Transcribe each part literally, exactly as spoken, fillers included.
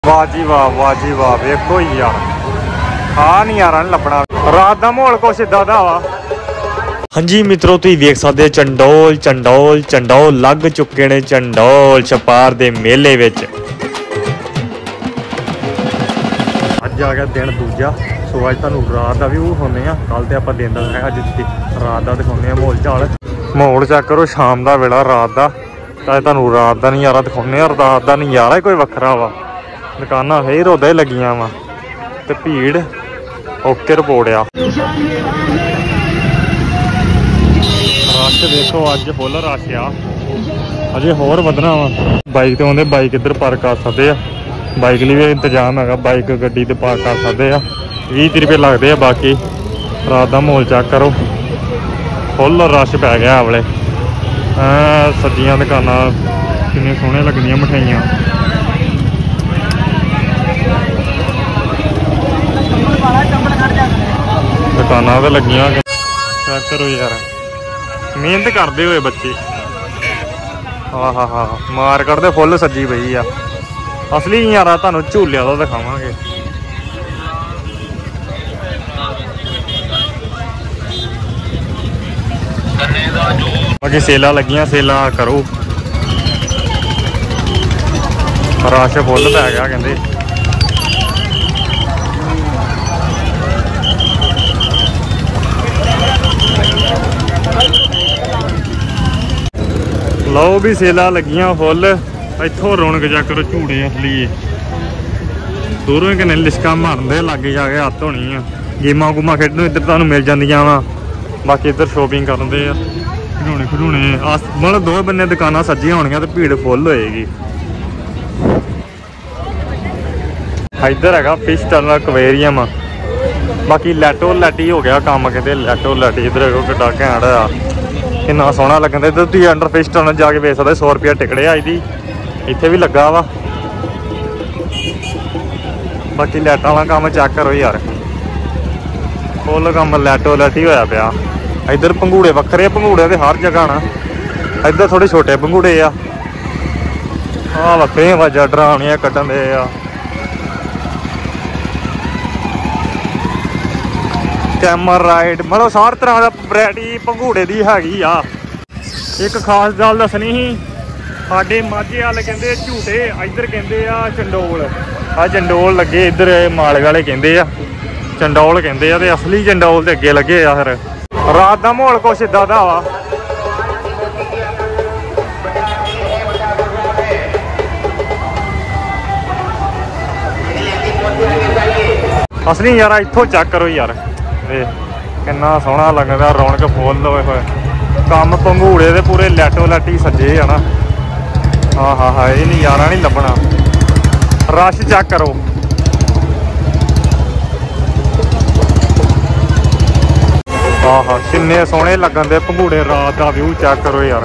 वाह जी वाह वाह जी वाह वेखो यार आ नहीं यार लभना रात का माहौल कुछ इदा दा वा। हाँ जी मित्रों तुम वेख सकते चंडोल चंडोल चंडोल लग चुके ने चंडोल छपार दे मेले विच। अज आ गया दिन दूजा सो अज तुहानूं रात का भी विखाउने आ। कल तो आपां दिन दा है अज रात का दिखाउने माहौल चाल। माहौल चेक करो शाम का वेला रात का तो तुहानूं रात का नज़ारा दिखाउने रात का नज़ारा ही कोई वखरा वा। दुकाना फिर उदा ही लगियां वा ते भीड़ ओके रिपोर्ट आ। रश देखो अज फुल रश आ अजे होर वधना वा। बाइक तो आउंदे बाइक इधर पार्क कर सकते हैं बाइक लिए भी इंतजाम है बाइक गड्डी ते पार्क कर सकते हैं भी तीह रुपये लगते हैं। बाकी रात का माहौल चेक करो फुल रश पै गया आवले सब्जियां दुकाना किन्नी सोहने लगनियां मिठाइयां। दुकाना तो लगियां चेक करो यार मेहनत करते हुए बच्चे हाँ हाँ हाँ मार कटते फुल सज्जी पई आ। असली यार तुहानूं झूलिया तो दिखावांगे। बाकी सेला लगियां सेला करो रश फुल पै गया कहंदे। लो भी सेला लगियां फुल इत्थों रौनक जा करो झूड़े असली दूरों कन्नै लिशका मारते लागे जाके हत्थ होनी आ। गेमां गूमां खेडन इधर तुहानूं मिल जांदियां वा। बाकी इधर शॉपिंग करते खिडौने खिडौने मतलब दोवें बन्ने दुकानां सज्जियां होनियां तो भीड़ फुल होएगी। इधर है फिश टनल एक्वेरियम बाकी लैटो लैटी हो गया काम कहते लैटो लैटी इधर किड्डा घैंट आ किन्ना सोहना लगन। इधर तुम अंडर फिश टनल जाके वेच सकते सौ रुपया टिकट है दी इत्थे भी लगा वा। बाकी लैटा वाला काम चेक करो यार फुल काम लैटो लैटी होया पिया। इधर भंगूड़े वक्खरे भंगूड़े तो हर जगह ना इधर थोड़े छोटे भंगूड़े आ वक्खरियां आवाज़ां डरावनियां कड्ढन दे आ। कैमर राइड मतलब सार तरह का वैरायटी भंगूड़े की हैगी आ। एक खास गल दसनी ही साडे माझे वाले कहते झूटे इधर कहते आ चंडोल आ चंडोल लगे इधर मालवे वाले कहते आ चंडोल कहते आ असली चंडोल तो अगे लगे आ। फिर रात का माहौल कुछ इदा दा वा। असली यार इत्थों चेक करो यार किन्ना सोहना लगदा रौनक फुल होए होए कम भंगूड़े दे पूरे लैटो लैटी सज्जे है ना। हाँ हाँ हाँ ये नज़ारा नहीं लभना रश चेक करो। हाँ हाँ किन्ने सोहने लगन दे भंगूड़े रात का व्यू चेक करो यार।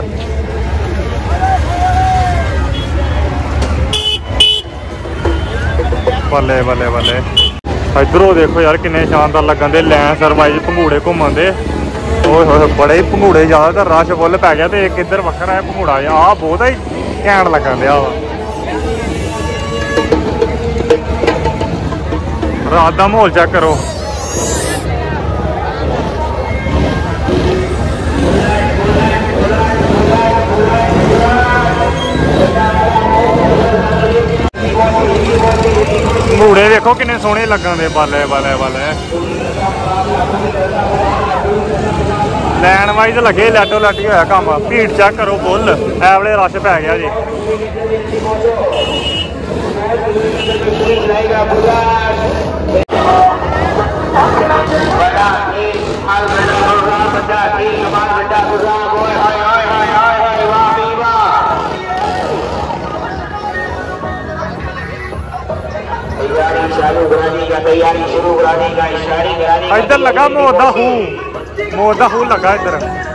बल्ले बल्ले बल्ले इधरों देखो यार किन्ने शानदार लगन दे लैन सरवाइज भंगूड़े घूमन दे ओए होए बड़े ही भंगूड़े ज़्यादातर रश फुल पै गया तो एक इधर वक्खरा है भंगूड़ा आ बहुत ही घैंट लगन दिया वा। रात का माहौल चेक करो भंगूड़े देखो किन्ने सोहने लगन दे बाले बाले बाले लैन वाइज लगे लैटो लैटी होया काम। भीड़ चेक करो फुल ऐ वेले रश पै गया जी। इधर लगा मौत दा खूह मौत दा खूह लगा इधर।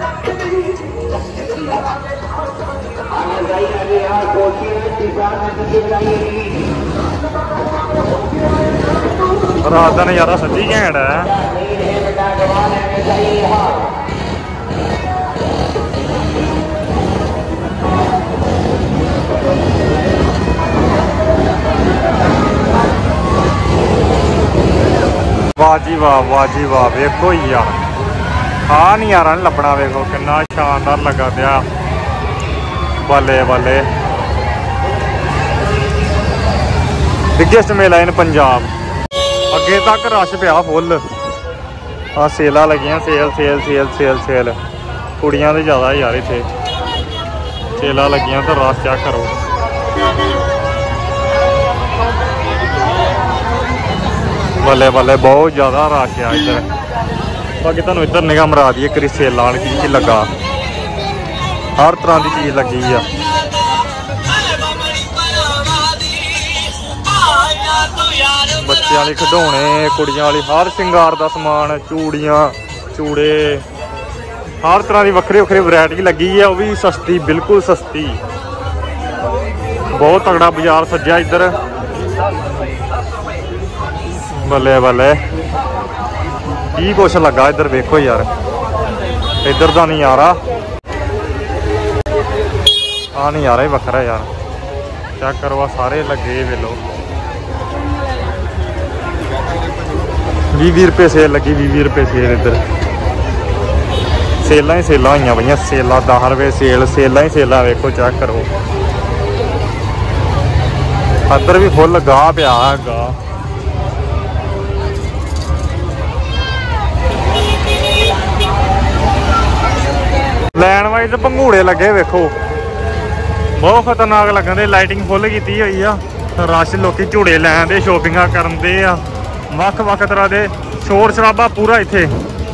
रात का नज़ारा सच्ची घैंट है। वाह जी वाह वाह जी वाह वेखो यार हाँ नहीं यार नहीं लभना वेखो कितना शानदार लगा दिया बल्ले बल्ले बिगेस्ट मेला इन पंजाब अगे तक रश पिया फुल हाँ सेल लगियां sale sale sale sale sale कुड़ियां तो ज़्यादा यार इतने सेल लगियां तो रश चेक करो बल्ले बल्ले बहुत ज़्यादा रश है इधर बाकी तुहानूं इधर निगाह मरा दी करी सेल की की लगा हर तरह की चीज़ लगी है बच्चे वाले खिडौने कुड़ियां वाली हर श्रृंगार का समान चूड़ियाँ चूड़े हर तरह की वक्री वक्री वैरायटी लगी है वह भी सस्ती बिल्कुल सस्ती बहुत तगड़ा बाजार सज्जा इधर बल्ले बल्ले की कुछ लगा इधर वेखो यार इधर का नज़ारा आ नज़ारा ही वखरा यार चेक करो सारे लगे वेलो भी भी रुपये सेल लगी भी भी रुपये सेल इधर सेल ही सेल हुई पई सेल दस रुपये सेल सेल ही सेल वेखो चेक करो अंदर भी फुल गाह पिया गाह लैन वाइज भंगूड़े लगे वेखो बहुत खतरनाक लगन दे लाइटिंग फुल की हुई आ रश लोग झूड़े लैन दे शॉपिंग करते आ वक् वक् तरह के शोर शराबा पूरा इत्थे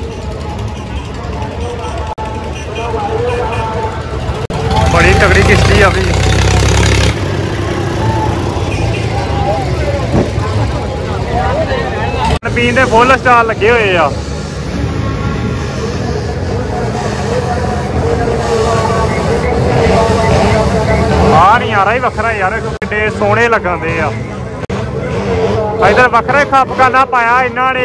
बड़ी तगड़ी किश्ती आ भी पीन दे फुल स्टाल लगे हुए आ हाँ नज़ारा ही वखरा यार किड्डे सोहने लगन दे आ इधर वखरा खप खाना पाया इन्होंने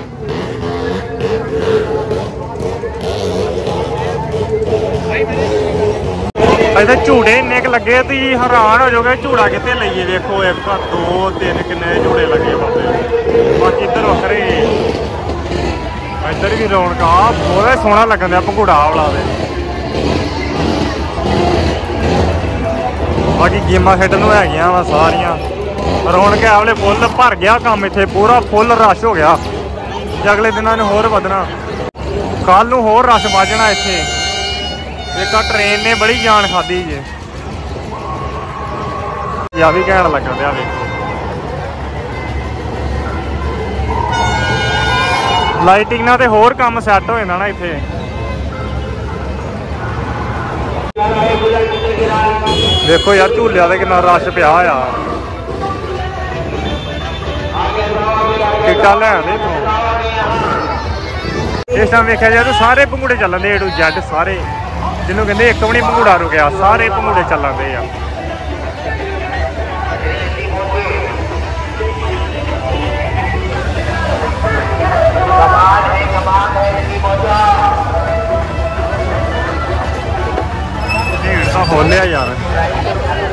इधर झूड़े इन्ने क लगे तुम हैरान हो जाओगे झूड़ा कितने लीए देखो एक दो तीन किन्ने झूड़े लगे बाबे बाकी इधर वखरे इधर भी रौनक बहुत सोहना लगन दिया भंगूड़ा वाला बाकी गेमां खेडन है वा सारिया रौनक वाले फुल भर गया काम इत्थे पूरा फुल रश हो गया अगले दिनों ने होर वधना कल नूं होर रश वजना इत्थे एक ट्रेन ने बड़ी जान खाधी जे या भी घैंट लगन दिया वेखो लाइटिंग नाल ते होर काम सैट हो जाना ना इत्थे देखो यार झूलिया ते कितना रश पिया आ टिकटा लैन इस टाइम देखा जाए तो सारे भंगूड़े चलन दे ए टू जैड सारे जिन्होंने कहते एक भी नहीं भंगूड़ा रुकिया सारे भंगूड़े चलन दे आ भीड़ तो खोलिया यार